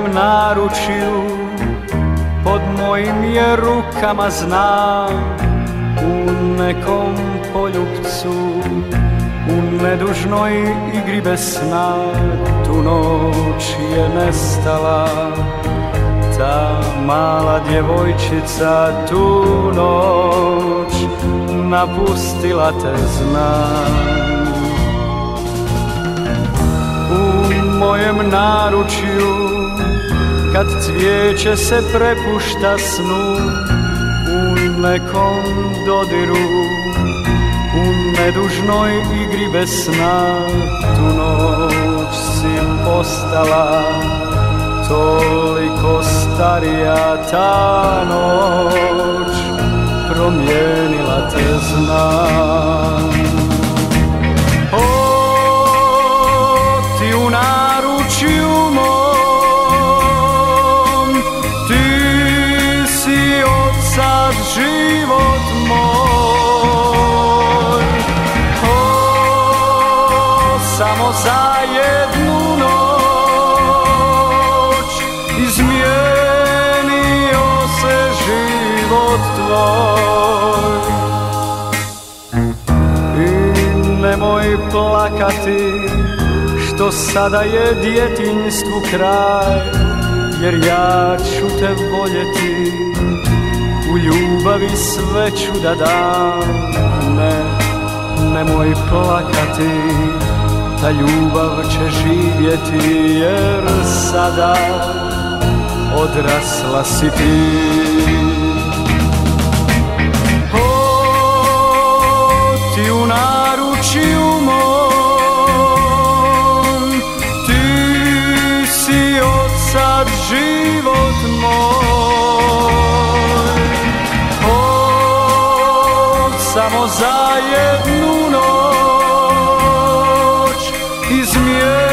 naručju, pod mojim je rukama znam, u nekom poljupcu, u nedužnoj igri bez sna, tu noć je nestala. Ta mala djevojčica tu noć napustila te, znam. U mojem naručju, kad cvijeće se prepušta snu, u nekom dodiru, u nedužnoj igri bez sna, tu noć si postala toliko starija. Ta noć promijenila te, znam. O, ti u naručju mom, ti si od sad život moj. O, samo za jednu noć izmijenio se život tvoj. I nemoj plakati što sada je djetinjstvu kraj, jer ja ću te voljeti, u ljubavi sve ću da dam. Ne, nemoj plakati, ta ljubav će živjeti, jer sada odrasla si ti. O, ti u naručju mom, ti si od sad život moj. O, samo za jednu noć izmijenio